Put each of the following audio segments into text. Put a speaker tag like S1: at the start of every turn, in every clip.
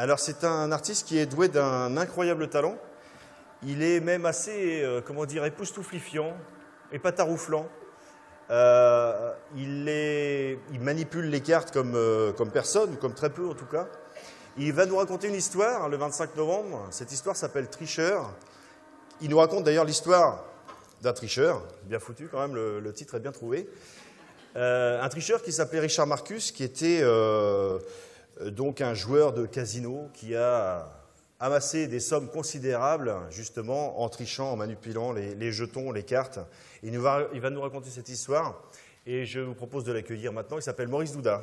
S1: Alors c'est un artiste qui est doué d'un incroyable talent. Il est même assez, comment dire, époustouflifiant, épatarouflant. Il manipule les cartes comme personne, ou comme très peu en tout cas. Il va nous raconter une histoire le 25 novembre. Cette histoire s'appelle Tricheur. Il nous raconte d'ailleurs l'histoire d'un tricheur, bien foutu quand même, le titre est bien trouvé. Un tricheur qui s'appelait Richard Marcus, qui était donc un joueur de casino qui a amassé des sommes considérables justement en trichant, en manipulant les jetons, les cartes. Il va nous raconter cette histoire et je vous propose de l'accueillir maintenant. Il s'appelle Maurice Douda.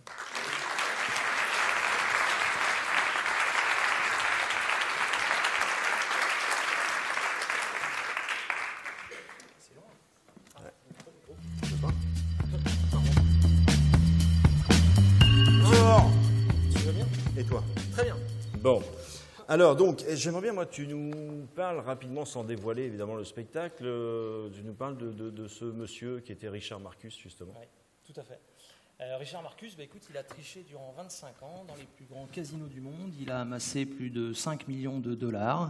S1: Bon, alors donc, j'aimerais bien, moi, tu nous parles rapidement, sans dévoiler évidemment le spectacle, tu nous parles de ce monsieur qui était Richard Marcus, justement.
S2: Oui, tout à fait. Richard Marcus, écoute, il a triché durant 25 ans dans les plus grands casinos du monde, il a amassé plus de 5 millions de dollars,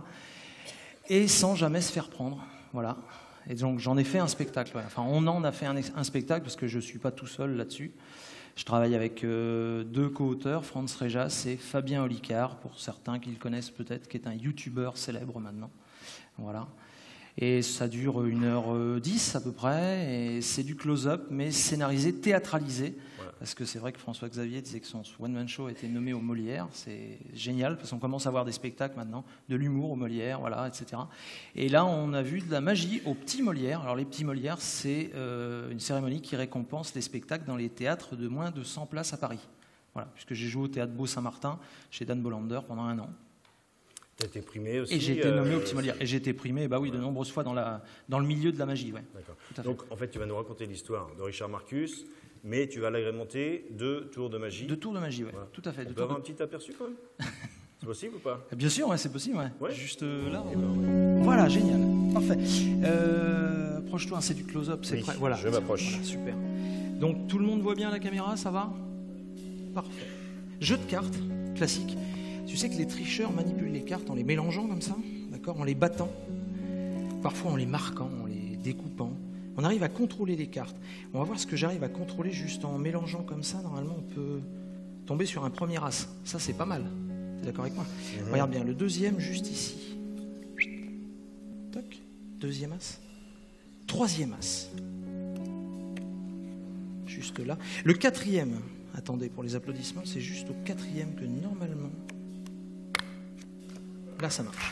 S2: et sans jamais se faire prendre, voilà. Et donc j'en ai fait un spectacle, ouais. Enfin on en a fait un spectacle, parce que je ne suis pas tout seul là-dessus. Je travaille avec deux co-auteurs, Franz Rejas et Fabien Olicard, pour certains qui le connaissent peut-être, qui est un youtubeur célèbre maintenant. Voilà. Et ça dure 1h10 à peu près, et c'est du close-up, mais scénarisé, théâtralisé. Ouais. Parce que c'est vrai que François Xavier disait que son one-man show a été nommé au Molière. C'est génial, parce qu'on commence à voir des spectacles maintenant, de l'humour au Molière, voilà, etc. Et là, on a vu de la magie au Petit Molière. Alors les Petits Molières, c'est une cérémonie qui récompense les spectacles dans les théâtres de moins de 100 places à Paris. Voilà, puisque j'ai joué au Théâtre Beau-Saint-Martin, chez Dan Bolander, pendant 1 an.
S1: Tu as été primé aussi.
S2: Et j'ai été nommé au Petit Molière. Et j'ai été primé, bah oui, de nombreuses fois dans le milieu de la magie. Ouais.
S1: D'accord. Donc, en fait, tu vas nous raconter l'histoire de Richard Marcus, mais tu vas l'agrémenter de tours de magie.
S2: De tours de magie, oui, voilà. Tout à fait.
S1: On peut avoir un petit aperçu quand même. C'est possible ou pas?
S2: Bien sûr, ouais, c'est possible. Ouais.
S1: Ouais.
S2: Juste là. Voilà, génial. Parfait. Approche-toi, c'est du close-up, c'est prêt. Voilà.
S1: Je m'approche.
S2: Voilà, super. Donc, tout le monde voit bien la caméra, ça va? Parfait. Jeu de cartes, classique. Tu sais que les tricheurs manipulent les cartes en les mélangeant comme ça, d'accord, en les battant, parfois en les marquant, en les découpant. On arrive à contrôler les cartes. On va voir ce que j'arrive à contrôler juste en mélangeant comme ça. Normalement, on peut tomber sur un premier as. Ça, c'est pas mal. Tu es d'accord avec moi? Regarde bien, le deuxième, juste ici. Toc. Deuxième as. Troisième as. Juste là. Le quatrième, attendez, pour les applaudissements, c'est juste au quatrième que normalement... Là, ça marche.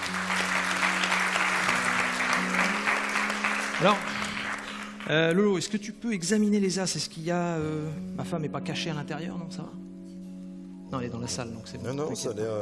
S2: Alors, Lolo, est-ce que tu peux examiner les as? Est-ce qu'il y a... ma femme n'est pas cachée à l'intérieur, non? Ça va? Non, elle est dans la salle, donc c'est bon.
S1: Non, ça a l'air...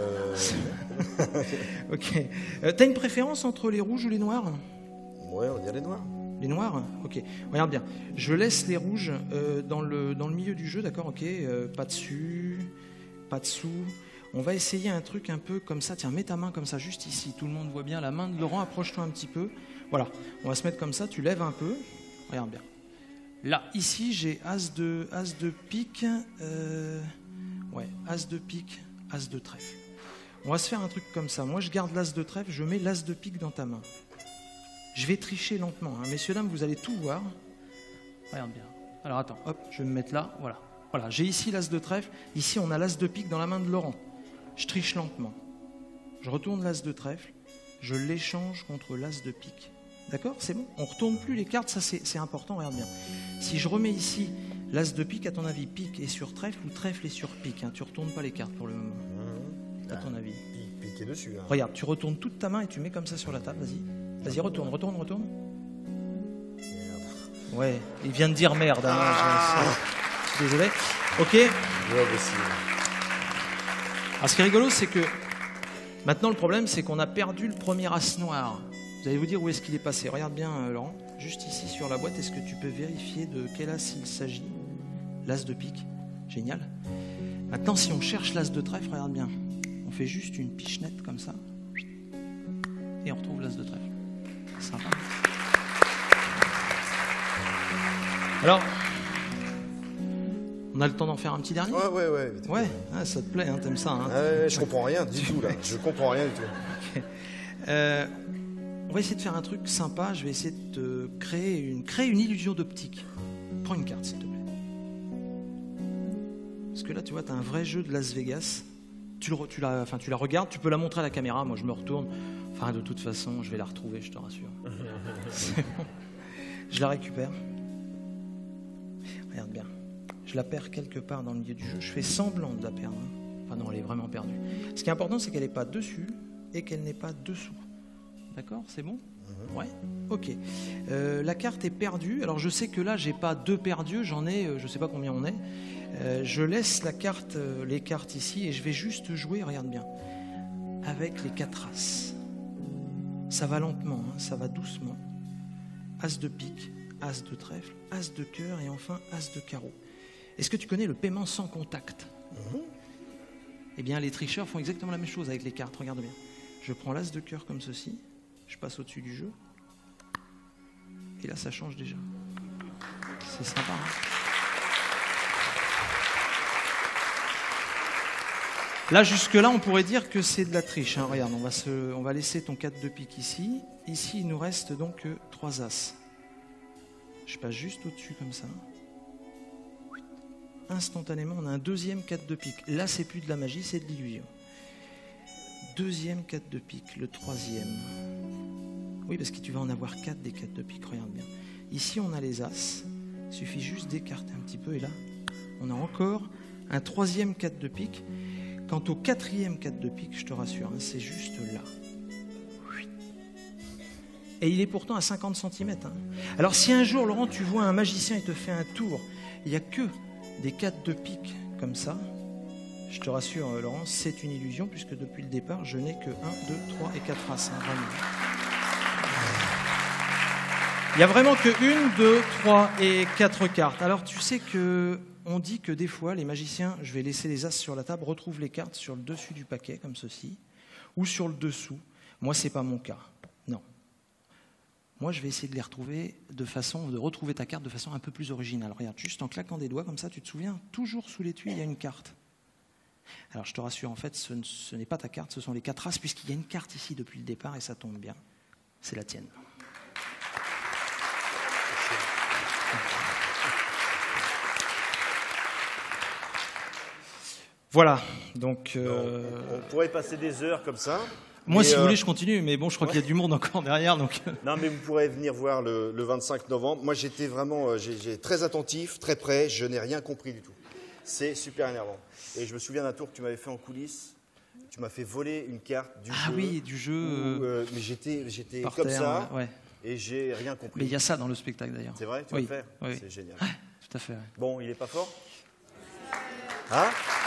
S2: Ok. T'as une préférence entre les rouges ou les noirs?
S1: Ouais, on va dire les noirs.
S2: Les noirs? Ok. Regarde bien. Je laisse les rouges dans le milieu du jeu, d'accord? Ok. Pas dessus, pas dessous. On va essayer un truc un peu comme ça. Tiens, mets ta main comme ça, juste ici. Tout le monde voit bien la main de Laurent. Approche-toi un petit peu. Voilà. On va se mettre comme ça. Tu lèves un peu. Regarde bien. Là, ici, j'ai as de pique. Ouais, as de pique, as de trèfle. On va se faire un truc comme ça. Moi, je garde l'as de trèfle. Je mets l'as de pique dans ta main. Je vais tricher lentement. Hein. Messieurs, dames, vous allez tout voir. Regarde bien. Alors, attends. Hop, je vais me mettre là. Voilà. Voilà. J'ai ici l'as de trèfle. Ici, on a l'as de pique dans la main de Laurent. Je triche lentement. Je retourne l'as de trèfle. Je l'échange contre l'as de pique. D'accord? C'est bon? On ne retourne plus les cartes. Ça, c'est important. Regarde bien. Si je remets ici l'as de pique, à ton avis, pique est sur trèfle ou trèfle est sur pique, hein? Tu ne retournes pas les cartes pour le moment. À ton avis.
S1: Pique est dessus. Hein.
S2: Regarde, tu retournes toute ta main et tu mets comme ça sur la table. Vas-y. Vas-y, retourne.
S1: Merde.
S2: Ouais, il vient de dire merde. Hein, désolé. Ok.
S1: Ouais, aussi.
S2: Alors, ce qui est rigolo, c'est que maintenant, le problème, c'est qu'on a perdu le premier as noir. Vous allez vous dire où est-ce qu'il est passé. Regarde bien, Laurent. Juste ici sur la boîte, est-ce que tu peux vérifier de quel as il s'agit? L'as de pique. Génial. Maintenant, si on cherche l'as de trèfle, regarde bien. On fait juste une pichenette comme ça. Et on retrouve l'as de trèfle. Sympa. On a le temps d'en faire un petit dernier?
S1: Ouais.
S2: Ouais, ah, ça te plaît, hein, t'aimes ça, hein?
S1: Je comprends rien du tout, là. Je comprends rien du tout.
S2: Okay. On va essayer de faire un truc sympa. Je vais essayer de te créer une illusion d'optique. Prends une carte, s'il te plaît. Parce que là, tu vois, tu as un vrai jeu de Las Vegas. Tu la regardes, tu peux la montrer à la caméra. Moi, je me retourne. Enfin, de toute façon, je vais la retrouver, je te rassure. C'est bon. Je la récupère. Regarde bien. Je la perds quelque part dans le milieu du jeu. Je fais semblant de la perdre. Enfin non, elle est vraiment perdue. Ce qui est important, c'est qu'elle n'est pas dessus et qu'elle n'est pas dessous. D'accord? C'est bon? Ouais. Ok. La carte est perdue. Alors je sais que là, j'ai pas 2 perdus. J'en ai, je sais pas combien on est. Je laisse les cartes ici et je vais juste jouer, regarde bien, avec les 4 as. Ça va lentement, hein, ça va doucement. As de pique, as de trèfle, as de cœur et enfin as de carreau. Est-ce que tu connais le paiement sans contact? Eh bien, les tricheurs font exactement la même chose avec les cartes. Regarde bien. Je prends l'as de cœur comme ceci. Je passe au-dessus du jeu. Et là, ça change déjà. C'est sympa, hein? Là, jusque-là, on pourrait dire que c'est de la triche, hein. Regarde, on va laisser ton 4 de pique ici. Ici, il nous reste donc 3 as. Je passe juste au-dessus comme ça. Instantanément, on a un deuxième 4 de pique. Là, c'est plus de la magie, c'est de l'illusion. Deuxième 4 de pique, le 3e. Oui, parce que tu vas en avoir 4 des 4 de pique, regarde bien. Ici, on a les as. Il suffit juste d'écarter un petit peu. Et là, on a encore un 3e 4 de pique. Quant au 4e 4 de pique, je te rassure, hein, c'est juste là. Et il est pourtant à 50 cm. Hein. Alors, si un jour, Laurent, tu vois un magicien et te fait un tour, il n'y a que des 4 de pique comme ça, je te rassure, Laurent, c'est une illusion, puisque depuis le départ, je n'ai que 1, 2, 3 et 4 as. Hein, vraiment. Il n'y a vraiment que 1, 2, 3 et 4 cartes. Alors, tu sais que on dit que des fois, les magiciens, je vais laisser les as sur la table, retrouvent les cartes sur le dessus du paquet, comme ceci, ou sur le dessous. Moi, ce n'est pas mon cas. Non. Moi, je vais essayer de les retrouver de retrouver ta carte de façon un peu plus originale. Regarde, juste en claquant des doigts, comme ça, tu te souviens, toujours sous l'étui, il y a une carte. Alors, je te rassure, en fait, ce n'est pas ta carte, ce sont les 4 as, puisqu'il y a une carte ici depuis le départ, et ça tombe bien. C'est la tienne. Voilà, donc...
S1: On pourrait passer des heures comme ça.
S2: Moi, si vous voulez, je continue, mais bon, je crois qu'il y a du monde encore derrière, donc...
S1: Non, mais vous pourrez venir voir le 25 novembre. Moi, j'étais vraiment très attentif, très près, je n'ai rien compris du tout. C'est super énervant. Et je me souviens d'un tour que tu m'avais fait en coulisses. Tu m'as fait voler une carte du jeu.
S2: Ah oui, du jeu...
S1: mais j'étais comme
S2: terre,
S1: ça,
S2: ouais.
S1: Et j'ai rien compris.
S2: Mais il y a ça dans le spectacle, d'ailleurs.
S1: C'est vrai, tu vas le faire?
S2: Oui.
S1: C'est génial.
S2: Ouais, tout à fait. Ouais.
S1: Bon, il est pas fort? Hein?